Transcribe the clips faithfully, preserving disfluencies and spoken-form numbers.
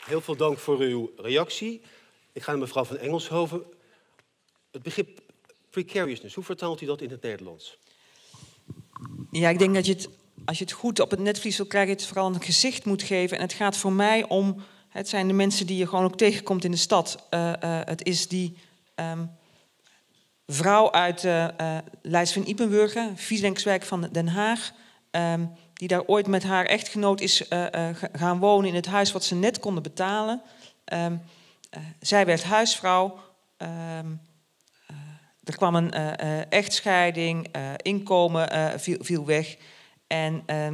Heel veel dank voor uw reactie. Ik ga naar mevrouw van Engelshoven. Het begrip precariousness, hoe vertaalt u dat in het Nederlands? Ja, ik denk dat je het, als je het goed op het netvlies wil krijgen, het vooral een gezicht moet geven. En het gaat voor mij om, het zijn de mensen die je gewoon ook tegenkomt in de stad. Uh, uh, het is die um, vrouw uit uh, uh, Leidse van Ypenburger, Viesdenkswijk van Den Haag, um, die daar ooit met haar echtgenoot is uh, uh, gaan wonen in het huis wat ze net konden betalen. Um, uh, zij werd huisvrouw. Um, Er kwam een uh, uh, echtscheiding, uh, inkomen uh, viel, viel weg. En uh,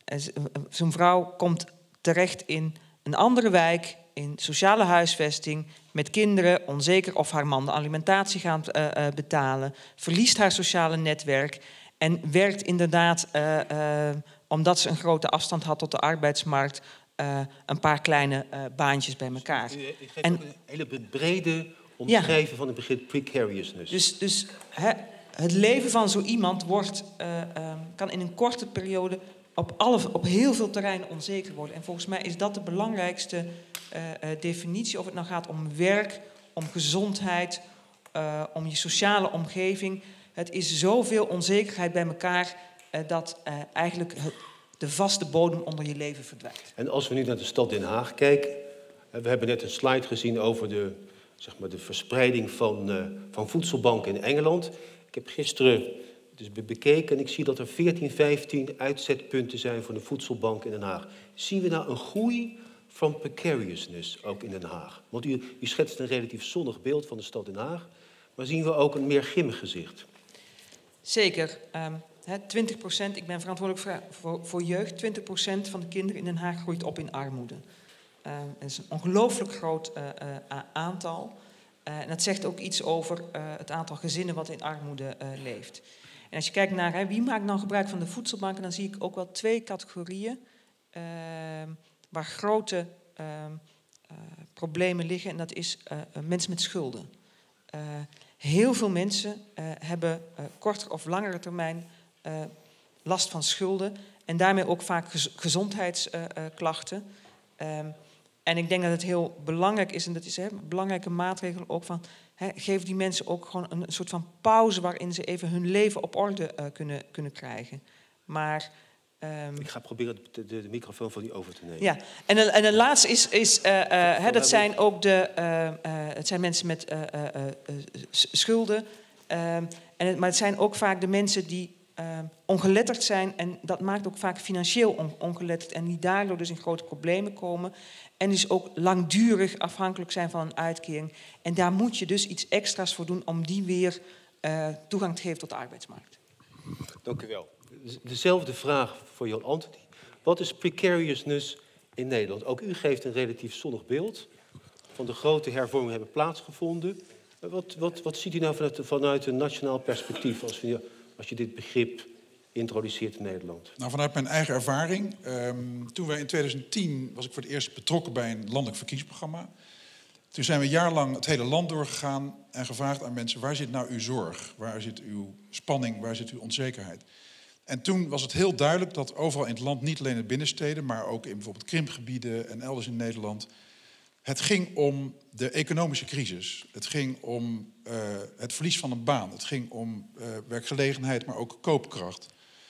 zo'n vrouw komt terecht in een andere wijk, in sociale huisvesting, met kinderen, onzeker of haar man de alimentatie gaat uh, uh, betalen, verliest haar sociale netwerk en werkt inderdaad, uh, uh, omdat ze een grote afstand had tot de arbeidsmarkt, uh, een paar kleine uh, baantjes bij elkaar. U, u geeft en, ook een hele brede omschrijven ja. van het begrip precariousness. Dus, dus he, het leven van zo iemand wordt, uh, uh, kan in een korte periode op, alle, op heel veel terreinen onzeker worden. En volgens mij is dat de belangrijkste uh, uh, definitie. Of het nou gaat om werk, om gezondheid, uh, om je sociale omgeving. Het is zoveel onzekerheid bij elkaar uh, dat uh, eigenlijk het, de vaste bodem onder je leven verdwijnt. En als we nu naar de stad Den Haag kijken. We hebben net een slide gezien over de, zeg maar, de verspreiding van, uh, van voedselbanken in Engeland. Ik heb gisteren dus bekeken en ik zie dat er veertien, vijftien uitzetpunten zijn voor de voedselbank in Den Haag. Zien we nou een groei van precariousness ook in Den Haag? Want u, u schetst een relatief zonnig beeld van de stad Den Haag, maar zien we ook een meer grimmig gezicht? Zeker. Um, he, twintig procent, ik ben verantwoordelijk voor, voor, voor jeugd, twintig procent van de kinderen in Den Haag groeit op in armoede. Uh, dat is een ongelooflijk groot uh, uh, aantal. Uh, en dat zegt ook iets over uh, het aantal gezinnen wat in armoede uh, leeft. En als je kijkt naar hè, wie maakt nou gebruik van de voedselbanken, dan zie ik ook wel twee categorieën uh, waar grote uh, uh, problemen liggen. En dat is uh, uh, mensen met schulden. Uh, heel veel mensen uh, hebben uh, kortere of langere termijn uh, last van schulden. En daarmee ook vaak gez- gezondheidsklachten. Uh, uh, En ik denk dat het heel belangrijk is, en dat is hè, een belangrijke maatregel ook van, hè, geef die mensen ook gewoon een, een soort van pauze waarin ze even hun leven op orde uh, kunnen, kunnen krijgen. Maar um, ik ga proberen de, de, de microfoon van u over te nemen. Ja, en een, en een laatste is, is uh, uh, hè, dat zijn ook de, uh, uh, het zijn mensen met uh, uh, uh, schulden, uh, en het, maar het zijn ook vaak de mensen die Uh, ongeletterd zijn en dat maakt ook vaak financieel on- ongeletterd en die daardoor dus in grote problemen komen en dus ook langdurig afhankelijk zijn van een uitkering. En daar moet je dus iets extra's voor doen om die weer uh, toegang te geven tot de arbeidsmarkt. Dank u wel. Dezelfde vraag voor Jan Antony. Wat is precariousness in Nederland? Ook u geeft een relatief zonnig beeld van de grote hervormingen hebben plaatsgevonden. Wat, wat, wat ziet u nou vanuit, vanuit een nationaal perspectief als we als je dit begrip introduceert in Nederland? Nou, vanuit mijn eigen ervaring. Um, toen wij in twintig tien was ik voor het eerst betrokken bij een landelijk verkiezingsprogramma. Toen zijn we een jaar lang het hele land doorgegaan en gevraagd aan mensen: waar zit nou uw zorg? Waar zit uw spanning? Waar zit uw onzekerheid? En toen was het heel duidelijk dat overal in het land, niet alleen in de binnensteden, maar ook in bijvoorbeeld krimpgebieden en elders in Nederland, het ging om de economische crisis. Het ging om uh, het verlies van een baan. Het ging om uh, werkgelegenheid, maar ook koopkracht.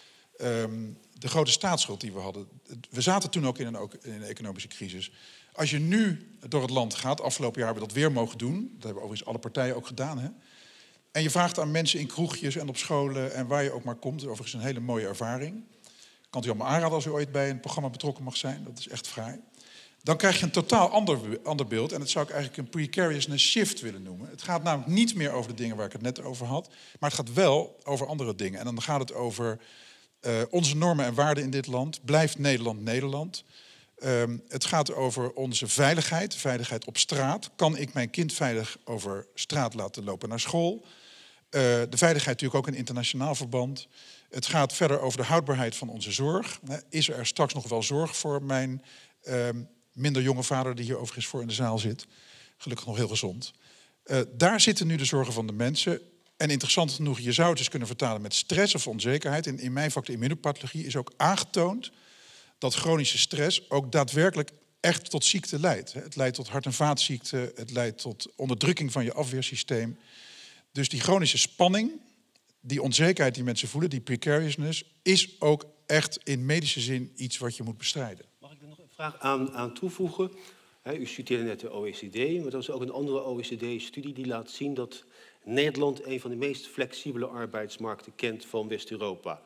Um, de grote staatsschuld die we hadden. We zaten toen ook in een, ook in een economische crisis. Als je nu door het land gaat, afgelopen jaar hebben we dat weer mogen doen. Dat hebben overigens alle partijen ook gedaan. Hè? En je vraagt aan mensen in kroegjes en op scholen en waar je ook maar komt. Overigens een hele mooie ervaring. Kan u allemaal aanraden als u ooit bij een programma betrokken mag zijn. Dat is echt fraai. Dan krijg je een totaal ander, ander beeld. En dat zou ik eigenlijk een precariousness shift willen noemen. Het gaat namelijk niet meer over de dingen waar ik het net over had. Maar het gaat wel over andere dingen. En dan gaat het over uh, onze normen en waarden in dit land. Blijft Nederland Nederland? Um, het gaat over onze veiligheid. Veiligheid op straat. Kan ik mijn kind veilig over straat laten lopen naar school? Uh, de veiligheid natuurlijk ook in internationaal verband. Het gaat verder over de houdbaarheid van onze zorg. Is er straks nog wel zorg voor mijn Um, minder jonge vader die hier overigens voor in de zaal zit. Gelukkig nog heel gezond. Uh, daar zitten nu de zorgen van de mensen. En interessant genoeg, je zou het dus kunnen vertalen met stress of onzekerheid. In, in mijn vak de immunopathologie is ook aangetoond dat chronische stress ook daadwerkelijk echt tot ziekte leidt. Het leidt tot hart- en vaatziekten, het leidt tot onderdrukking van je afweersysteem. Dus die chronische spanning, die onzekerheid die mensen voelen, die precariousness, is ook echt in medische zin iets wat je moet bestrijden. Mag ik er nog een vraag aan, aan toevoegen? He, u citeerde net de O E C D, maar er is ook een andere O E C D-studie die laat zien dat Nederland een van de meest flexibele arbeidsmarkten kent van West-Europa.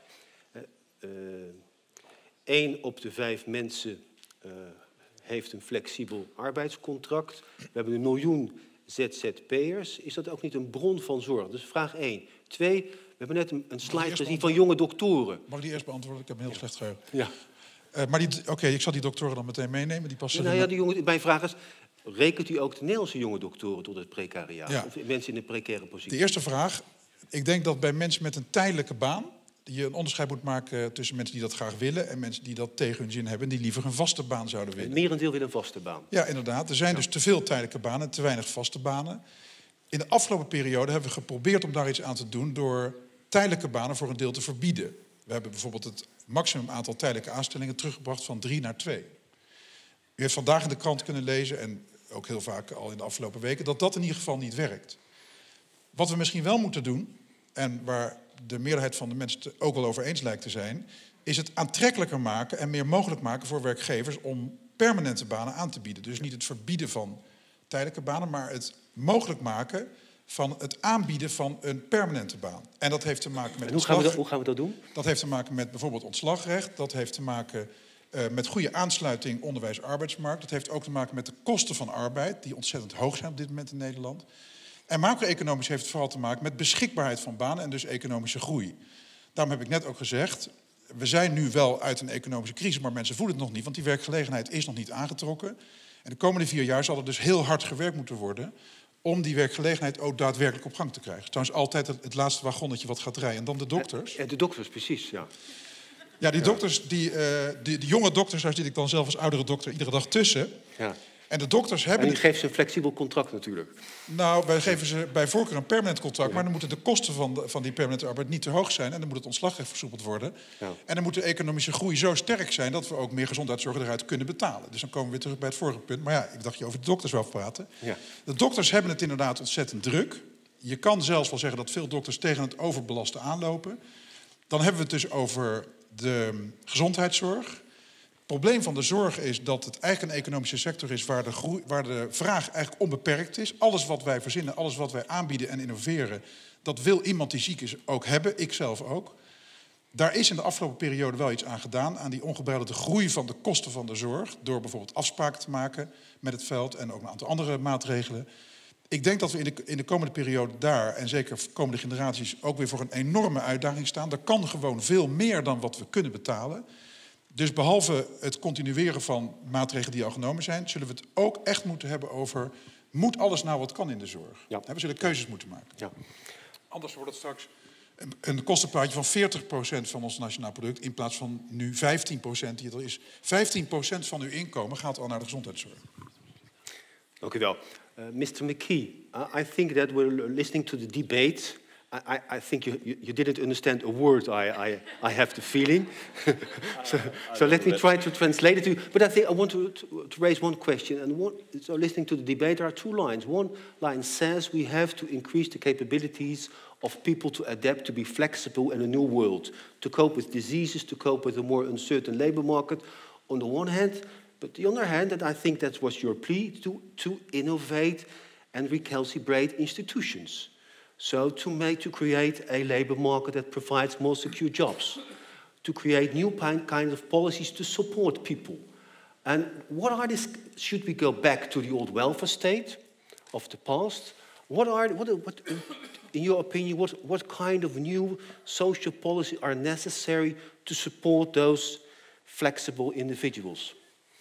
Eén op de vijf mensen uh, heeft een flexibel arbeidscontract. We hebben een miljoen Z Z P'ers. Is dat ook niet een bron van zorg? Dus vraag één. Twee, we hebben net een, een slide gezien van jonge doktoren. Mag ik die eerst beantwoorden? Ik heb een heel slecht geheugen. Ja. Uh, maar Oké, okay, ik zal die doktoren dan meteen meenemen. Die passen ja, nou ja, die jonge, mijn vraag is, rekent u ook de Nederlandse jonge doktoren tot het precariaat? Ja. Of mensen in een precaire positie? De eerste vraag. Ik denk dat bij mensen met een tijdelijke baan je een onderscheid moet maken tussen mensen die dat graag willen en mensen die dat tegen hun zin hebben en die liever een vaste baan zouden willen. Het merendeel wil een vaste baan. Ja, inderdaad. Er zijn ja. dus te veel tijdelijke banen en te weinig vaste banen. In de afgelopen periode hebben we geprobeerd om daar iets aan te doen door tijdelijke banen voor een deel te verbieden. We hebben bijvoorbeeld het maximum aantal tijdelijke aanstellingen teruggebracht van drie naar twee. U heeft vandaag in de krant kunnen lezen, en ook heel vaak al in de afgelopen weken, dat dat in ieder geval niet werkt. Wat we misschien wel moeten doen, en waar de meerderheid van de mensen het ook wel over eens lijkt te zijn, is het aantrekkelijker maken en meer mogelijk maken voor werkgevers om permanente banen aan te bieden. Dus niet het verbieden van tijdelijke banen, maar het mogelijk maken van het aanbieden van een permanente baan. En dat heeft te maken met hoe gaan, we dat, hoe gaan we dat doen? Dat heeft te maken met bijvoorbeeld ontslagrecht. Dat heeft te maken uh, met goede aansluiting onderwijs-arbeidsmarkt. Dat heeft ook te maken met de kosten van arbeid, die ontzettend hoog zijn op dit moment in Nederland. En macro-economisch heeft het vooral te maken met beschikbaarheid van banen en dus economische groei. Daarom heb ik net ook gezegd, we zijn nu wel uit een economische crisis, maar mensen voelen het nog niet, want die werkgelegenheid is nog niet aangetrokken. En de komende vier jaar zal er dus heel hard gewerkt moeten worden om die werkgelegenheid ook daadwerkelijk op gang te krijgen. Trouwens altijd het, het laatste wagonnetje wat gaat rijden. En dan de dokters. Ja, de dokters, precies, ja. Ja, die dokters, die, uh, die, die jonge dokters, daar zit ik dan zelf als oudere dokter iedere dag tussen. Ja. En de dokters hebben... En u geeft ze een flexibel contract natuurlijk. Nou, wij geven ze bij voorkeur een permanent contract, ja. maar dan moeten de kosten van, de, van die permanente arbeid niet te hoog zijn en dan moet het ontslagrecht versoepeld worden. Ja. En dan moet de economische groei zo sterk zijn dat we ook meer gezondheidszorg eruit kunnen betalen. Dus dan komen we weer terug bij het vorige punt. Maar ja, ik dacht je over de dokters wou praten. Ja. De dokters hebben het inderdaad ontzettend druk. Je kan zelfs wel zeggen dat veel dokters tegen het overbelasten aanlopen. Dan hebben we het dus over de gezondheidszorg. Het probleem van de zorg is dat het eigenlijk een economische sector is waar de, groei, waar de vraag eigenlijk onbeperkt is. Alles wat wij verzinnen, alles wat wij aanbieden en innoveren, dat wil iemand die ziek is ook hebben, ik zelf ook. Daar is in de afgelopen periode wel iets aan gedaan, aan die ongebreidelde groei van de kosten van de zorg, door bijvoorbeeld afspraken te maken met het veld en ook een aantal andere maatregelen. Ik denk dat we in de, in de komende periode daar, en zeker komende generaties, ook weer voor een enorme uitdaging staan. Er kan gewoon veel meer dan wat we kunnen betalen. Dus behalve het continueren van maatregelen die al genomen zijn, zullen we het ook echt moeten hebben over, moet alles nou wat kan in de zorg? Ja. We zullen keuzes moeten maken. Ja. Anders wordt het straks een, een kostenplaatje van veertig procent van ons nationaal product in plaats van nu vijftien procent die het al is. vijftien procent van uw inkomen gaat al naar de gezondheidszorg. Dank u wel. Uh, mister McKee, uh, I think that we're listening to the debate. I, I think you, you, you didn't understand a word, I, I, I have the feeling. so so let me try to translate it to you. But I think I want to, to, to raise one question. And one, so listening to the debate, there are two lines. One line says we have to increase the capabilities of people to adapt, to be flexible in a new world, to cope with diseases, to cope with a more uncertain labor market, on the one hand. But on the other hand, and I think that was your plea, to, to innovate and recalibrate institutions. So to make, to create a labor market that provides more secure jobs, to create new kind of policies to support people. And what are these, should we go back to the old welfare state of the past? What are, what, what in your opinion, what, what kind of new social policies are necessary to support those flexible individuals?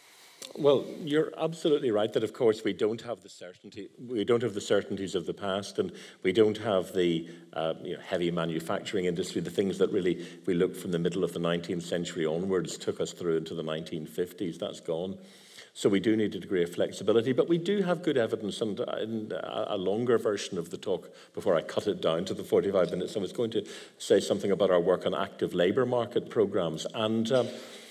Well, you're absolutely right that, of course, we don't have the certainty. We don't have the certainties of the past, and we don't have the uh, you know, heavy manufacturing industry, the things that really, if we look from the middle of the nineteenth century onwards, took us through into the nineteen fifties. That's gone. So we do need a degree of flexibility, but we do have good evidence, and in a longer version of the talk, before I cut it down to the forty-five minutes, I was going to say something about our work on active labour market programmes. And um,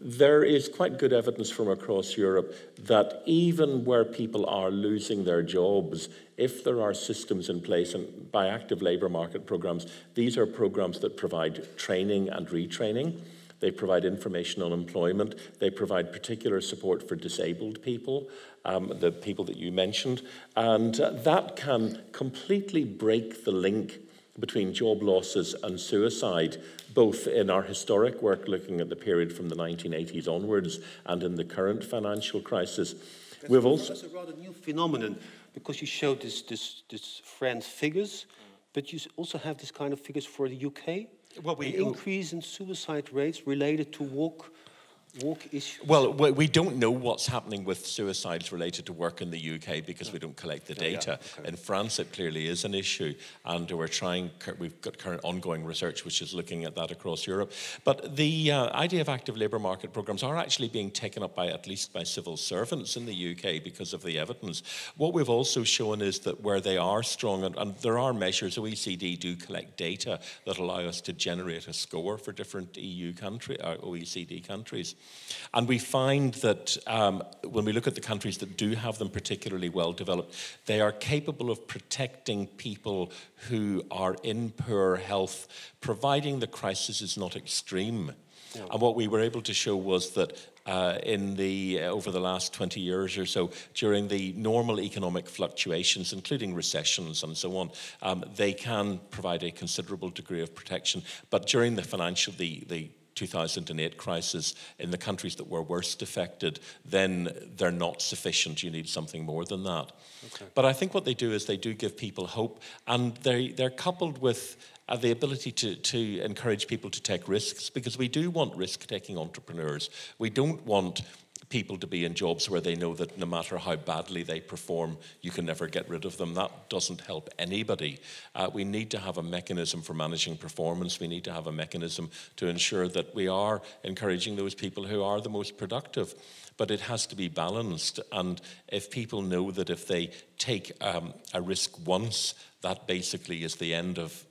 there is quite good evidence from across Europe that even where people are losing their jobs, if there are systems in place, and by active labour market programmes, these are programmes that provide training and retraining. They provide information on employment. They provide particular support for disabled people, um, the people that you mentioned. And uh, that can completely break the link between job losses and suicide, both in our historic work looking at the period from the nineteen eighties onwards and in the current financial crisis. That's, We've also that's a rather new phenomenon, because you showed this, this, this French figures, but you also have this kind of figures for the U K. Well, we, An increase in suicide rates related to work, work issues. Well, we don't know what's happening with suicides related to work in the U K because we don't collect the data. Yeah, okay. In France, it clearly is an issue, and we're trying. We've got current ongoing research which is looking at that across Europe. But the uh, idea of active labour market programmes are actually being taken up by at least by civil servants in the U K because of the evidence. What we've also shown is that where they are strong, and, and there are measures. O E C D do collect data that allow us to generate a score for different E U country, or O E C D countries. And we find that um, when we look at the countries that do have them particularly well developed, they are capable of protecting people who are in poor health, providing the crisis is not extreme. Yeah. And what we were able to show was that uh, in the uh, over the last twenty years or so, during the normal economic fluctuations, including recessions and so on, um, they can provide a considerable degree of protection. But during the financial, the, the two thousand eight crisis in the countries that were worst affected, then they're not sufficient. You need something more than that. Okay. But I think what they do is they do give people hope, and they, they're coupled with uh, the ability to, to encourage people to take risks, because we do want risk-taking entrepreneurs. We don't want people to be in jobs where they know that no matter how badly they perform, you can never get rid of them. That doesn't help anybody. Uh, we need to have a mechanism for managing performance. We need to have a mechanism to ensure that we are encouraging those people who are the most productive. But it has to be balanced. And if people know that if they take um, a risk once, that basically is the end of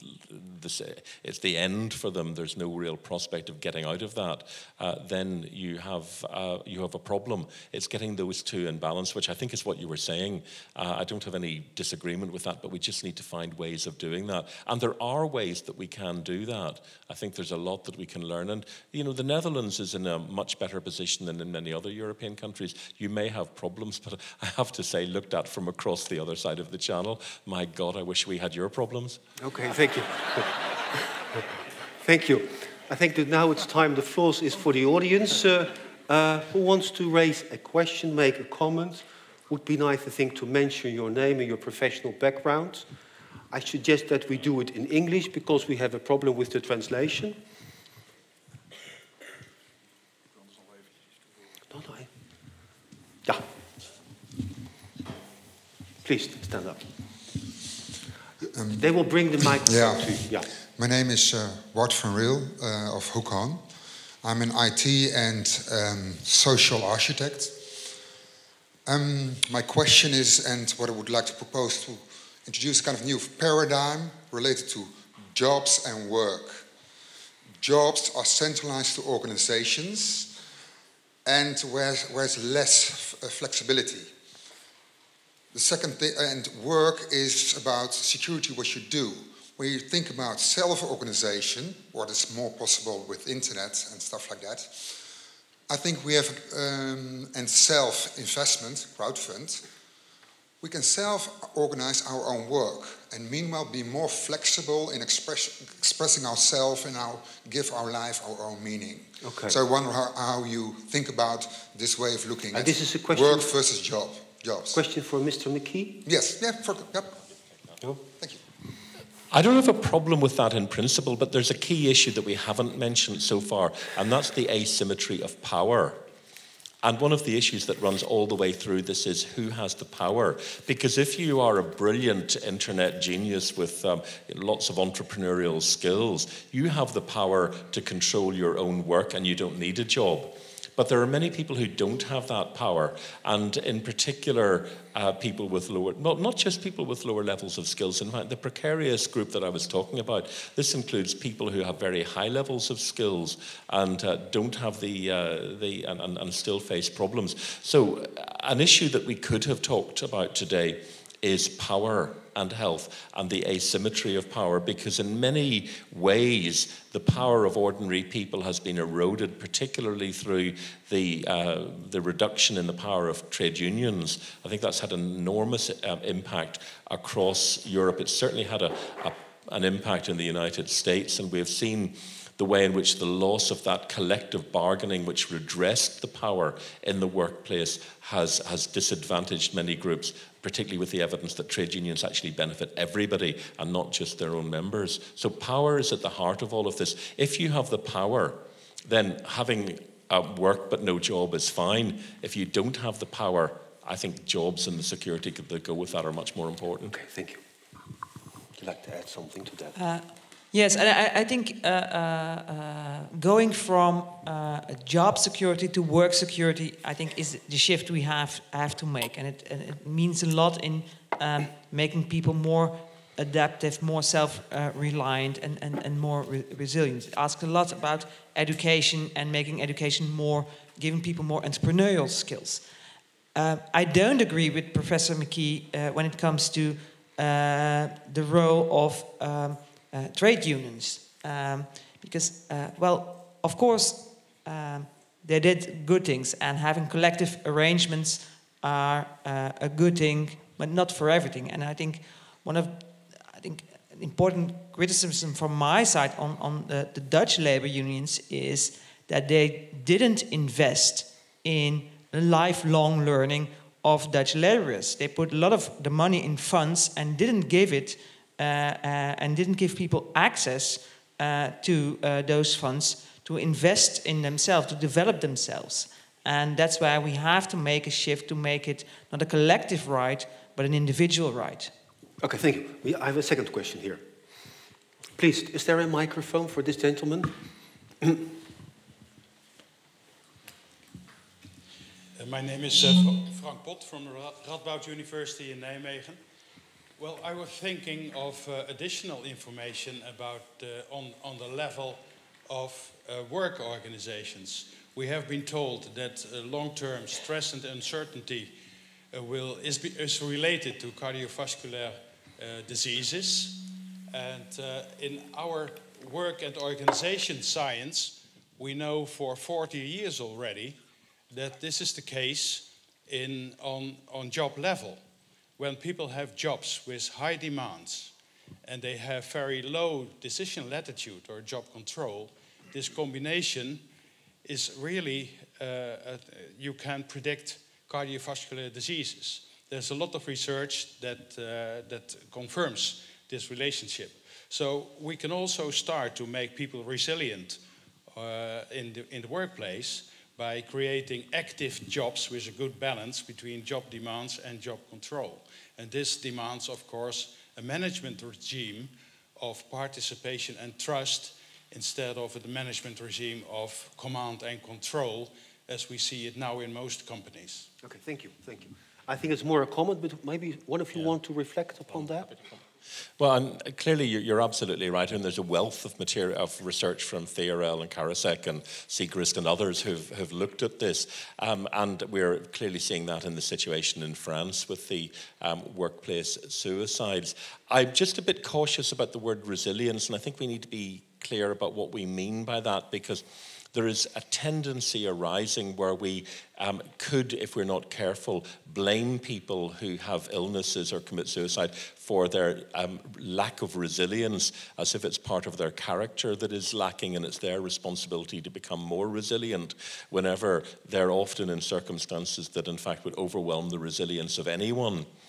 This, it's the end for them. There's no real prospect of getting out of that. Uh, then you have uh, you have a problem. It's getting those two in balance, which I think is what you were saying. Uh, I don't have any disagreement with that, but we just need to find ways of doing that. And there are ways that we can do that. I think there's a lot that we can learn. And you know, the Netherlands is in a much better position than in many other European countries. You may have problems, but I have to say, looked at from across the other side of the channel, my God, I wish we had your problems. Okay, thank you. Thank you. I think that now it's time. The floor is for the audience. Uh, uh, who wants to raise a question, make a comment? Would be nice, I think, to mention your name and your professional background. I suggest that we do it in English because we have a problem with the translation. No, no. Yeah. Please stand up. Um, they will bring the microphone yeah. to you. Yeah. My name is uh, Bart van Riel uh, of Hoek Hoorn. I'm an I T and um, social architect. Um, my question is, and what I would like to propose, to introduce a kind of new paradigm related to jobs and work. Jobs are centralized to organizations, and where there's less f flexibility. The second thing, and work is about security, what you do. When you think about self-organization, what is more possible with internet and stuff like that, I think we have, um, and self-investment, crowdfund, we can self-organize our own work and meanwhile be more flexible in express, expressing ourselves and our, give our life our own meaning. Okay. So I wonder how, how you think about this way of looking and at this is a question work versus job. Jobs. Question for Mister McKee? Yes, yeah, for, yep. Oh. Thank you. I don't have a problem with that in principle, but there's a key issue that we haven't mentioned so far, and that's the asymmetry of power. And one of the issues that runs all the way through this is who has the power. Because if you are a brilliant internet genius with um, lots of entrepreneurial skills, you have the power to control your own work and you don't need a job. But there are many people who don't have that power, and in particular, uh, people with lower, well, not just people with lower levels of skills. In fact, the precarious group that I was talking about, this includes people who have very high levels of skills and uh, don't have the, uh, the and, and, and still face problems. So an issue that we could have talked about today is power and health and the asymmetry of power, because in many ways the power of ordinary people has been eroded, particularly through the uh, the reduction in the power of trade unions. I think that's had an enormous uh, impact across Europe. It's certainly had a, a, an impact in the United States, and we've seen the way in which the loss of that collective bargaining which redressed the power in the workplace has, has disadvantaged many groups, particularly with the evidence that trade unions actually benefit everybody and not just their own members. So power is at the heart of all of this. If you have the power, then having uh, work but no job is fine. If you don't have the power, I think jobs and the security that go with that are much more important. Okay, thank you. Would you like to add something to that? Uh, Yes, and I, I think uh, uh, uh, going from uh, job security to work security, I think, is the shift we have have to make, and it, and it means a lot in um, making people more adaptive, more self-reliant, uh, and, and, and more re resilient. It asks a lot about education and making education more, giving people more entrepreneurial skills. Uh, I don't agree with Professor McKee uh, when it comes to uh, the role of um, Uh, trade unions, um, because, uh, well, of course, um, they did good things, and having collective arrangements are uh, a good thing, but not for everything. And I think one of, I think, an important criticism from my side on, on the, the Dutch labor unions is that they didn't invest in lifelong learning of Dutch laborers. They put a lot of the money in funds and didn't give it Uh, uh, and didn't give people access uh, to uh, those funds to invest in themselves, to develop themselves. And that's why we have to make a shift to make it not a collective right, but an individual right. Okay, thank you. I have a second question here. Please, is there a microphone for this gentleman? uh, my name is uh, Frank Pot from Radboud University in Nijmegen. Well, I was thinking of uh, additional information about uh, on, on the level of uh, work organizations. We have been told that uh, long-term stress and uncertainty uh, will, is, be, is related to cardiovascular uh, diseases. And uh, in our work and organization science, we know for forty years already that this is the case in, on, on job level. When people have jobs with high demands and they have very low decision latitude or job control, this combination is really, uh, uh, you can predict cardiovascular diseases. There's a lot of research that, uh, that confirms this relationship. So we can also start to make people resilient uh, in, the, in the workplace by creating active jobs with a good balance between job demands and job control. And this demands, of course, a management regime of participation and trust instead of a management regime of command and control as we see it now in most companies. Okay, thank you, thank you. I think it's more a comment, but maybe one of you yeah. want to reflect upon that? Well, and clearly you're absolutely right, and there's a wealth of material, of research from Theorel and Karasek and Segrist and others who've, who've looked at this, um, and we're clearly seeing that in the situation in France with the um, workplace suicides. I'm just a bit cautious about the word resilience, and I think we need to be clear about what we mean by that, because there is a tendency arising where we um, could, if we're not careful, blame people who have illnesses or commit suicide for their um, lack of resilience, as if it's part of their character that is lacking and it's their responsibility to become more resilient, whenever they're often in circumstances that in fact would overwhelm the resilience of anyone.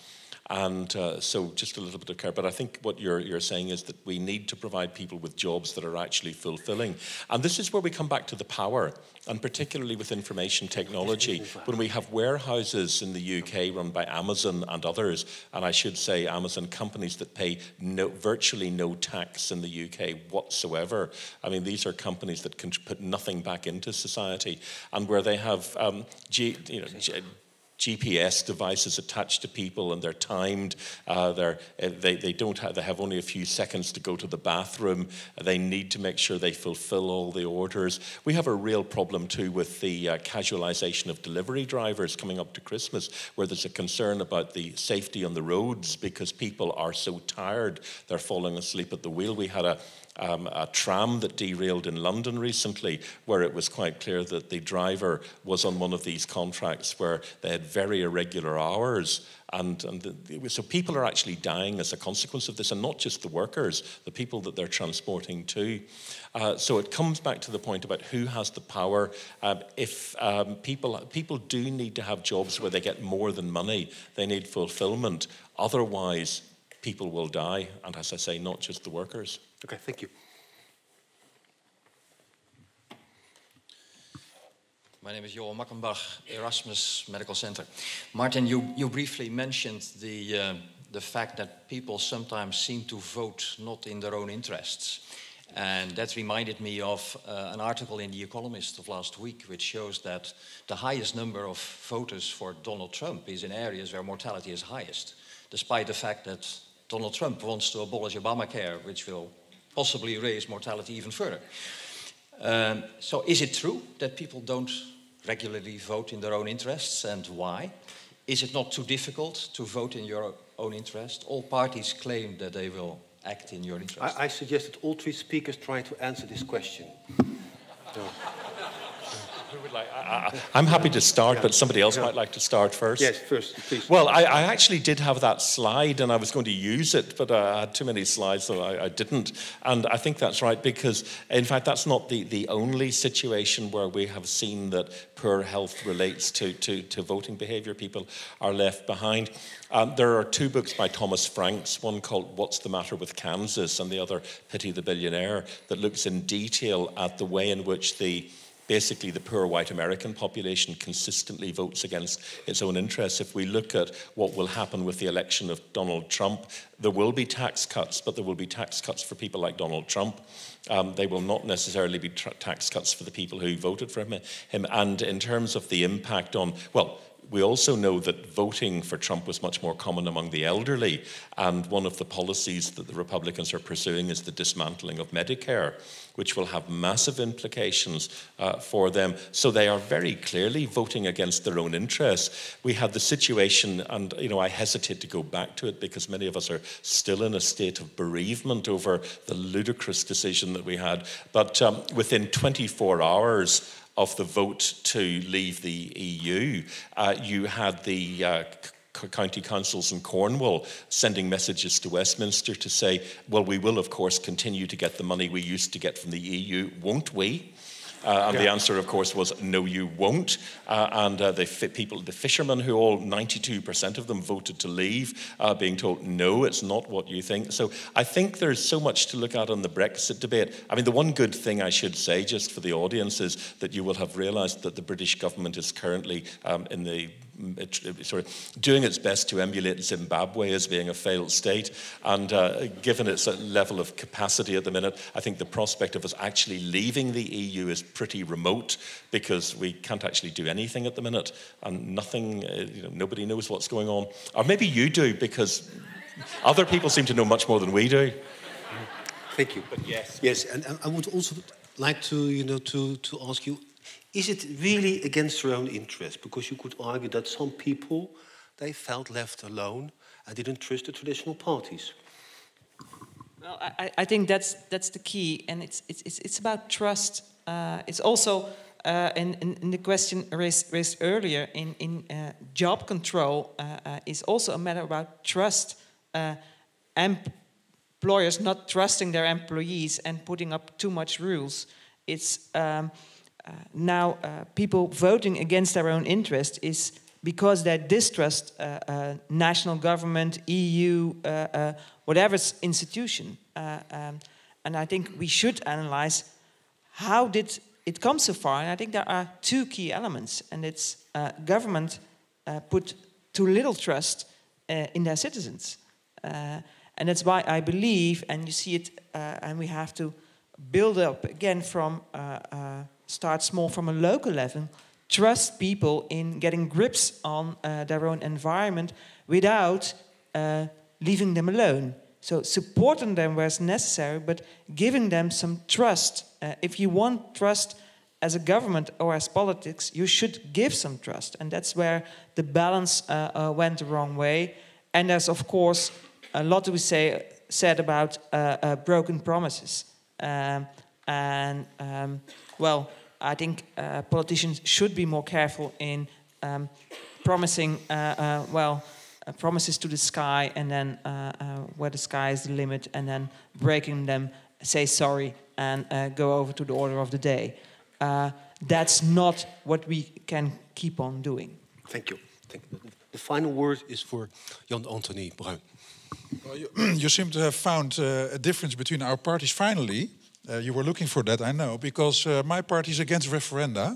And uh, so just a little bit of care. But I think what you're, you're saying is that we need to provide people with jobs that are actually fulfilling. And this is where we come back to the power, and particularly with information technology. When we have warehouses in the U K run by Amazon and others, and I should say Amazon companies that pay no, virtually no tax in the U K whatsoever. I mean, these are companies that can put nothing back into society, and where they have um, G, you know, G, G P S devices attached to people, and they're timed. Uh, they're, they, they don't have, they have only a few seconds to go to the bathroom. They need to make sure they fulfill all the orders. We have a real problem too with the uh, casualization of delivery drivers coming up to Christmas, where there's a concern about the safety on the roads because people are so tired they're falling asleep at the wheel. We had a Um, a tram that derailed in London recently, where it was quite clear that the driver was on one of these contracts where they had very irregular hours, and, and the, so people are actually dying as a consequence of this, and not just the workers, the people that they're transporting too. Uh, so it comes back to the point about who has the power. Um, if um, people, people do need to have jobs where they get more than money, they need fulfillment. Otherwise, people will die, and as I say, not just the workers. Okay, thank you. My name is Johan Makkenbach, Erasmus Medical Center. Martin, you, you briefly mentioned the, uh, the fact that people sometimes seem to vote not in their own interests. And that reminded me of uh, an article in The Economist of last week, which shows that the highest number of voters for Donald Trump is in areas where mortality is highest, despite the fact that Donald Trump wants to abolish Obamacare, which will possibly raise mortality even further. Um, so is it true that people don't regularly vote in their own interests, and why? Is it not too difficult to vote in your own interest? All parties claim that they will act in your interest. I, I suggest that all three speakers try to answer this question. So. Who would like, I, I, I'm happy to start, yeah. But somebody else yeah. might like to start first. Yes, first, please. Well, I, I actually did have that slide, and I was going to use it, but I had too many slides, so I, I didn't. And I think that's right, because, in fact, that's not the, the only situation where we have seen that poor health relates to, to, to voting behaviour. People are left behind. Um, there are two books by Thomas Franks, one called What's the Matter with Kansas, and the other, Pity the Billionaire, that looks in detail at the way in which the basically the poor white American population consistently votes against its own interests. If we look at what will happen with the election of Donald Trump, there will be tax cuts, but there will be tax cuts for people like Donald Trump. Um, they will not necessarily be tax cuts for the people who voted for him. him. And in terms of the impact on, well, we also know that voting for Trump was much more common among the elderly, and one of the policies that the Republicans are pursuing is the dismantling of Medicare, which will have massive implications uh, for them. So they are very clearly voting against their own interests. We had the situation, and you know, I hesitate to go back to it because many of us are still in a state of bereavement over the ludicrous decision that we had. But um, within twenty-four hours of the vote to leave the E U, uh, you had the uh, county councils in Cornwall sending messages to Westminster to say, well, we will, of course, continue to get the money we used to get from the E U, won't we? Uh, and yeah. The answer, of course, was no, you won't. Uh, and uh, the fi- people, the fishermen, who all ninety-two percent of them voted to leave, uh, being told, no, it's not what you think. So I think there's so much to look at on the Brexit debate. I mean, the one good thing I should say, just for the audience, is that you will have realised that the British government is currently um, in the Sorry, doing its best to emulate Zimbabwe as being a failed state, and uh, given its level of capacity at the minute, I think the prospect of us actually leaving the E U is pretty remote, because we can't actually do anything at the minute, and nothing, uh, you know, nobody knows what's going on. Or maybe you do, because other people seem to know much more than we do. Thank you. But yes, yes, and, and I would also like to, you know, to to ask you. Is it really against their own interest? Because you could argue that some people, they felt left alone and didn't trust the traditional parties. Well, I, I think that's that's the key, and it's it's it's about trust. Uh, it's also uh, in, in in the question raised, raised earlier in in uh, job control uh, uh, is also a matter about trust. Uh, employers not trusting their employees and putting up too much rules. It's um, Uh, now, uh, people voting against their own interest is because they distrust uh, uh, national government, E U, uh, uh, whatever institution. Uh, um, and I think we should analyze how did it come so far. And I think there are two key elements. And it's uh, government uh, put too little trust uh, in their citizens. Uh, and that's why I believe, and you see it, uh, and we have to build up again from, uh, uh, start small from a local level, trust people in getting grips on uh, their own environment without uh, leaving them alone. So supporting them where it's necessary, but giving them some trust. Uh, if you want trust as a government or as politics, you should give some trust. And that's where the balance uh, uh, went the wrong way. And there's, of course, a lot to be say, said about uh, uh, broken promises. Um, and, um, well, I think uh, politicians should be more careful in um, promising, uh, uh, well, uh, promises to the sky, and then uh, uh, where the sky is the limit, and then breaking them, say sorry, and uh, go over to the order of the day. Uh, that's not what we can keep on doing. Thank you. Thank you. The final word is for Jan-Anthony Bruin. Well, you, you seem to have found uh, a difference between our parties finally. Uh, you were looking for that, I know, because uh, my party is against referenda.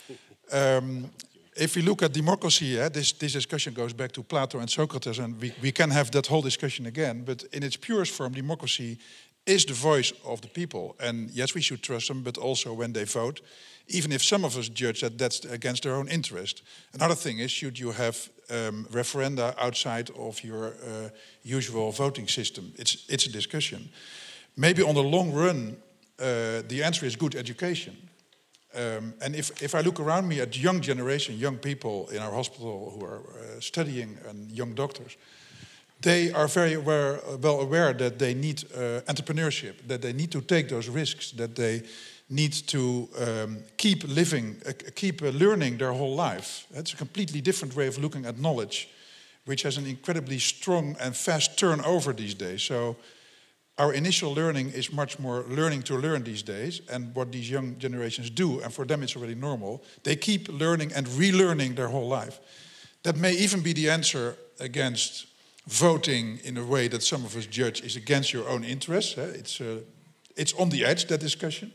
Um, if we look at democracy, uh, this, this discussion goes back to Plato and Socrates, and we, we can have that whole discussion again, but in its purest form, democracy is the voice of the people. And yes, we should trust them, but also when they vote, even if some of us judge that that's against their own interest. Another thing is, should you have um, referenda outside of your uh, usual voting system? It's, it's a discussion. Maybe on the long run, Uh, the answer is good education. Um, and if, if I look around me at young generation, young people in our hospital who are uh, studying, and young doctors, they are very aware, well aware that they need uh, entrepreneurship, that they need to take those risks, that they need to um, keep living, uh, keep uh, learning their whole life. It's a completely different way of looking at knowledge, which has an incredibly strong and fast turnover these days. So our initial learning is much more learning to learn these days, and what these young generations do, and for them it's already normal, they keep learning and relearning their whole life. That may even be the answer against voting in a way that some of us judge is against your own interests. It's, uh, it's on the edge, that discussion.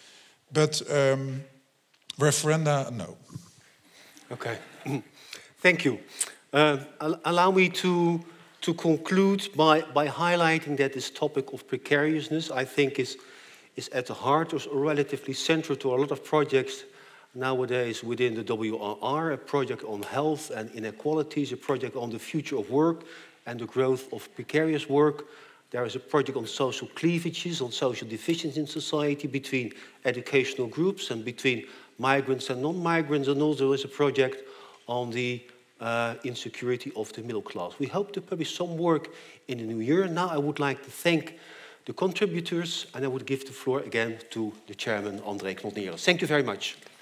But um, referenda, no. Okay, thank you. Uh, allow me to To conclude by, by highlighting that this topic of precariousness, I think, is, is at the heart or relatively central to a lot of projects nowadays within the W R R, a project on health and inequalities, a project on the future of work and the growth of precarious work. There is a project on social cleavages, on social divisions in society between educational groups and between migrants and non-migrants, and also is a project on the Uh, insecurity of the middle class. We hope to publish some work in the new year. Now I would like to thank the contributors, and I would give the floor again to the chairman, André Knot-Neres. Thank you very much.